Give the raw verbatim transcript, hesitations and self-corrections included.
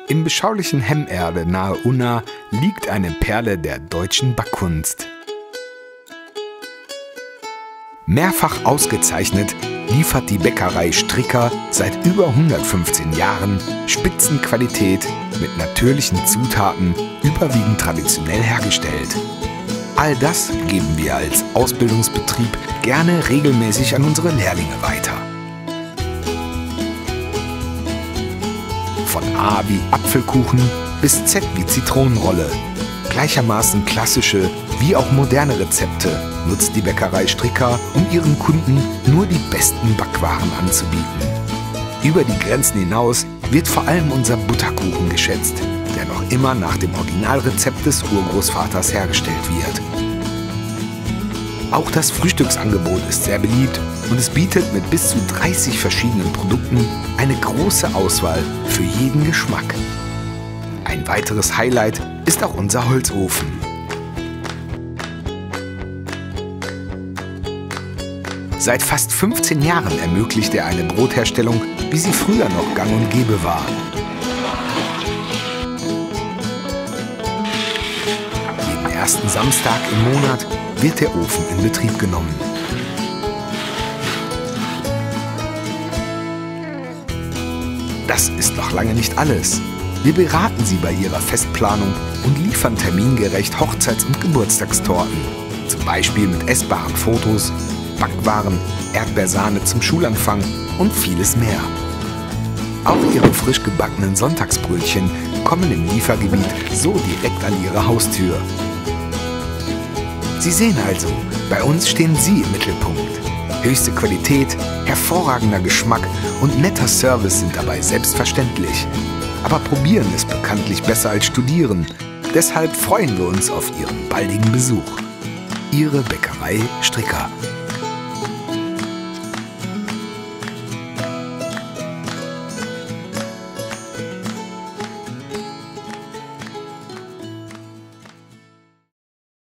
Im beschaulichen Hemmeerde nahe Unna liegt eine Perle der deutschen Backkunst. Mehrfach ausgezeichnet liefert die Bäckerei Stricker seit über hundertfünfzehn Jahren Spitzenqualität mit natürlichen Zutaten, überwiegend traditionell hergestellt. All das geben wir als Ausbildungsbetrieb gerne regelmäßig an unsere Lehrlinge weiter. Von A wie Apfelkuchen bis Z wie Zitronenrolle. Gleichermaßen klassische wie auch moderne Rezepte nutzt die Bäckerei Stricker, um ihren Kunden nur die besten Backwaren anzubieten. Über die Grenzen hinaus wird vor allem unser Butterkuchen geschätzt, der noch immer nach dem Originalrezept des Urgroßvaters hergestellt wird. Auch das Frühstücksangebot ist sehr beliebt und es bietet mit bis zu dreißig verschiedenen Produkten eine große Auswahl für jeden Geschmack. Ein weiteres Highlight ist auch unser Holzofen. Seit fast fünfzehn Jahren ermöglicht er eine Brotherstellung, wie sie früher noch gang und gäbe war. Jeden ersten Samstag im Monat wird der Ofen in Betrieb genommen. Das ist noch lange nicht alles. Wir beraten Sie bei Ihrer Festplanung und liefern termingerecht Hochzeits- und Geburtstagstorten. Zum Beispiel mit essbaren Fotos, Backwaren, Erdbeersahne zum Schulanfang und vieles mehr. Auch Ihre frisch gebackenen Sonntagsbrötchen kommen im Liefergebiet so direkt an Ihre Haustür. Sie sehen also, bei uns stehen Sie im Mittelpunkt. Höchste Qualität, hervorragender Geschmack und netter Service sind dabei selbstverständlich. Aber probieren ist bekanntlich besser als studieren. Deshalb freuen wir uns auf Ihren baldigen Besuch. Ihre Bäckerei Stricker.